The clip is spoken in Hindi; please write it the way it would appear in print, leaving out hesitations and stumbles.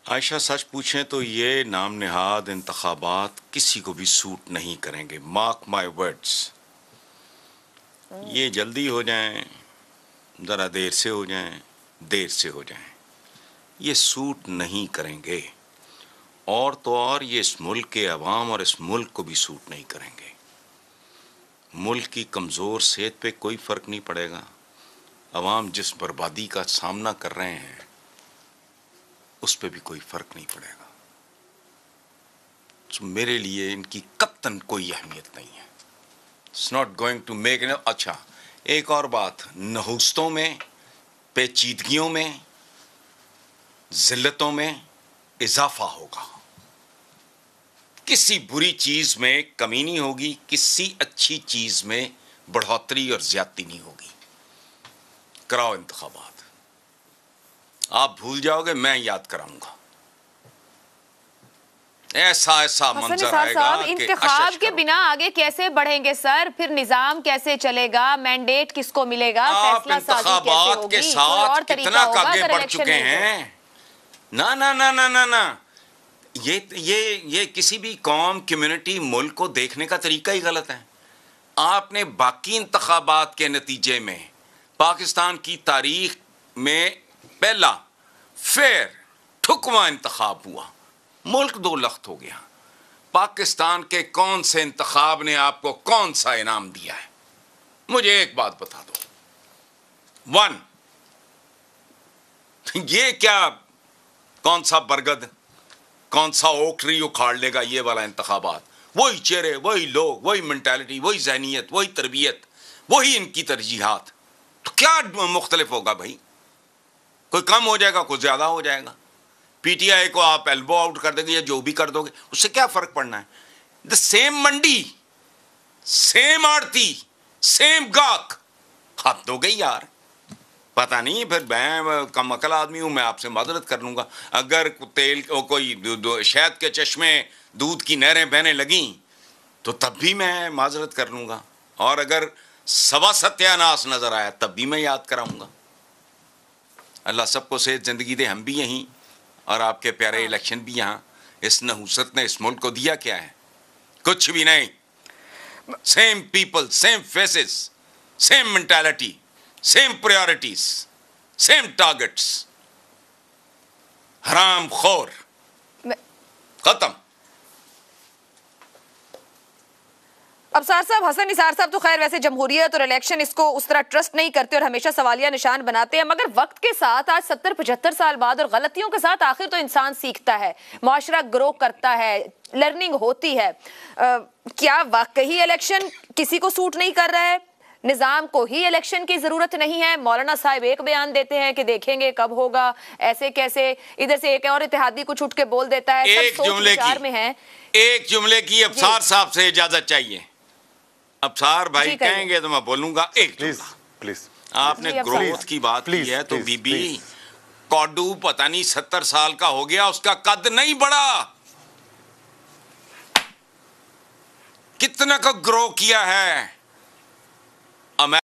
आयशा, सच पूछें तो ये नाम निहाद इंतखाबात किसी को भी सूट नहीं करेंगे। Mark my words. ये जल्दी हो जाएं, ज़रा देर से हो जाएं, देर से हो जाएं, ये सूट नहीं करेंगे। और तो और ये इस मुल्क के अवाम और इस मुल्क को भी सूट नहीं करेंगे। मुल्क की कमज़ोर सेहत पे कोई फ़र्क नहीं पड़ेगा। अवाम जिस बर्बादी का सामना कर रहे हैं उस पे भी कोई फ़र्क नहीं पड़ेगा। तो मेरे लिए इनकी कत्तन कोई अहमियत नहीं है। It's not going to make. अच्छा, एक और बात, नहुस्तों में, पेचीदगियों में, जिल्लतों में इजाफा होगा। किसी बुरी चीज में कमी नहीं होगी, किसी अच्छी चीज में बढ़ोतरी और ज्यादती नहीं होगी। कराओ इंतखाबात। आप भूल जाओगे, मैं याद कराऊंगा। ऐसा ऐसा मंजर आएगा कि इंतखाब के बिना आगे कैसे बढ़ेंगे सर? फिर निजाम कैसे चलेगा? मैंडेट किसको मिलेगा? फैसला साजी कैसे होगी? के साथ कितना आगे बढ़ चुके हैं। ना ना ना ना ना ना, ये किसी भी कौम, कम्युनिटी, मुल्क को देखने का तरीका ही गलत है। आपने बाकी इंतखाबात के नतीजे में पाकिस्तान की तारीख में पहला फेयर ठुकवा इंतखाब हुआ, मुल्क दो लख्त हो गया। पाकिस्तान के कौन से इंतखाब ने आपको कौन सा इनाम दिया है? मुझे एक बात बता दो। वन, ये क्या, कौन सा बरगद, कौन सा ओक ट्री उखाड़ लेगा ये वाला इंतखाबात? वही चेहरे, वही लोग, वही मेंटालिटी, वही जहनीत, वही तरबियत, वही इनकी तरजीहात। तो क्या मुख्तलिफ होगा भाई? कोई कम हो जाएगा, कोई ज्यादा हो जाएगा। पीटीआई को आप एल्बो आउट कर दोगे या जो भी कर दोगे, उससे क्या फर्क पड़ना है? द सेम मंडी, सेम आड़ती, सेम गाहक। हद हो गई यार। पता नहीं, फिर मैं कम अकल आदमी हूं, मैं आपसे माजरत कर लूंगा। अगर तेल कोई शहद के चश्मे, दूध की नहरें बहने लगी तो तब भी मैं माजरत कर लूंगा। और अगर सवा सत्यानाश नजर आया तब भी मैं याद कराऊंगा। अल्लाह सबको सेहत जिंदगी दे। हम भी यहीं और आपके प्यारे इलेक्शन भी यहाँ। इस नहुसत ने इस मुल्क को दिया क्या है? कुछ भी नहीं। Same people, same faces, same mentality, same priorities, same targets. हराम खोर, खत्म। अबसार साहब, हसन निसार साहब तो खैर वैसे जमहूरियत और इलेक्शन इसको उस तरह ट्रस्ट नहीं करते और हमेशा सवालिया निशान बनाते हैं, मगर वक्त के साथ आज 70-75 साल बाद और गलतियों के साथ आखिर तो इंसान सीखता है, मुआशरा ग्रो करता है, लर्निंग होती है। क्या वाकई इलेक्शन किसी को सूट नहीं कर रहा है? निजाम को ही इलेक्शन की जरूरत नहीं है? मौलाना साहब एक बयान देते हैं कि देखेंगे कब होगा, ऐसे कैसे, इधर से एक और इत्तेहादी कुछ उठ के बोल देता है। एक जुमले की अबसार साहब से इजाजत चाहिए। अबसार भाई कहेंगे तो मैं बोलूंगा। एक प्लीज आपने ग्रोथ की बात की है तो बीबी कौडू पता नहीं 70 साल का हो गया, उसका कद नहीं बढ़ा। कितना का ग्रो किया है?